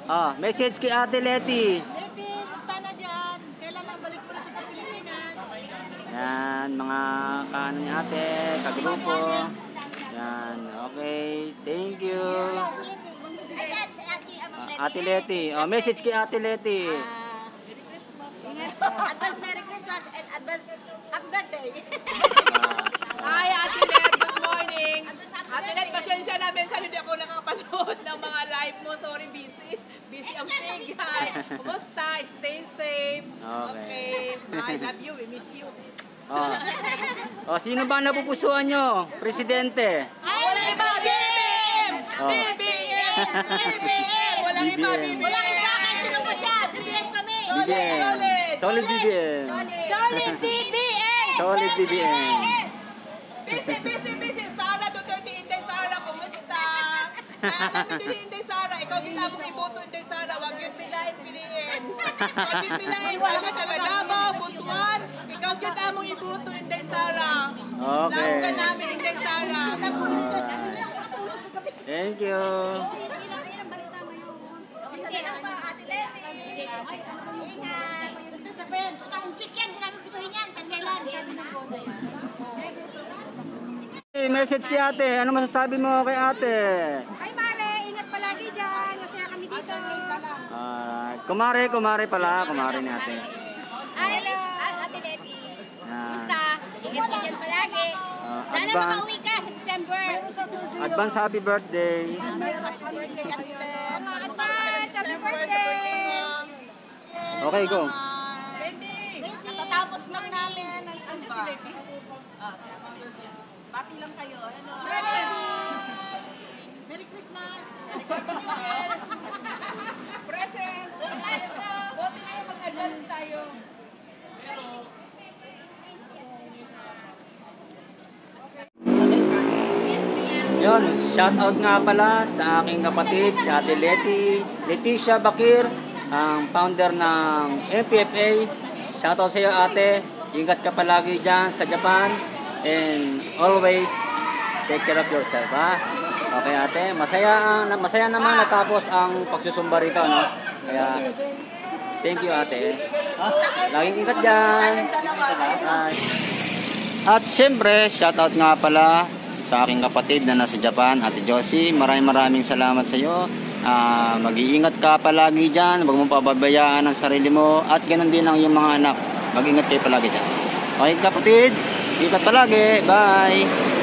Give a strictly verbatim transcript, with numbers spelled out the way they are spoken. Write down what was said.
Ah, message kay Ate Leti. Leti, basta na dyan. Kailan ang balik mo dito sa Pilipinas? Yan, mga kaano ni ate, kagrupo. Yan, okay. Thank you. Uh, Ate Leti. Oh, message kay Ate Leti. Advance Merry Christmas and advance Happy Birthday. Hi, Ate Let. Good morning. Ate Let, pasensya na. Minsan hindi ako nakapanood ng mga live mo. Sorry, busy. Busy ang pig. Hi. Kumusta? Stay safe. Okay. Okay. I love you. We miss you. Oh. Oh, sino ba napupusuan nyo? Presidente. Ay, walang iba. B B M! Oh. B B M! B B M! Walang iba. B B M! Walang iba. Sino po siya? B B M kami. B B M. Solid B B M. Solid B B M! Solid B B M. Busy, busy, busy. Sara Duterte, Inday Sara, kumusta? Alam mo din Inday Sara, ikaw kita mong iboto Inday Sara, wag yun pilain, piliin. Wag yun pilain, wag yun sa Davao, Butuan, ikaw kita mong iboto Inday Sara. Okay. Love ka namin Inday Sara. Thank you. Sige lang pa, Ate Leti. Ingat. Sabihin, ang chicken, hindi namin gutuhin yan. Kailan? Hey, message kay ate. Ano masasabi mo kay ate? Ay, Mare, ingat palagi dyan. Masaya kami dito. Uh, kumare, kumare pala. Kumare ni ate. Hello, Ate Leti. Yan. Kumusta? Ingat ka dyan palagi. Uh, Sana advance, makauwi ka sa December. advance happy birthday. Advance happy birthday, Ate Leti. Advance happy birthday. Okay, go. Natatapos lang namin ng Sumba. Ah, si Ate Leti. Pati lang kayo. Hello. Merry Christmas. Merry Christmas. Present. Buti na yung mag-advance tayo. Yon, shout out nga pala sa aking kapatid, si Ate Leti, Leticia Bakir, ang founder ng M P F A. Shout out sa iyo ate, ingat ka palagi dyan sa Japan and always take care of yourself, ha? Okay ate, masaya, ang, masaya naman natapos ang pagsusumba rito, no? Kaya, thank you ate. Laging ingat dyan. At syempre, shout out nga pala sa aking kapatid na nasa Japan, Ate Josie. Maraming maraming salamat sa iyo. Uh, mag-iingat ka palagi dyan. Huwag mong pababayaan ang sarili mo. At ganun din ang iyong mga anak. Mag-ingat kayo palagi dyan. Okay kapatid, ingat palagi. Bye!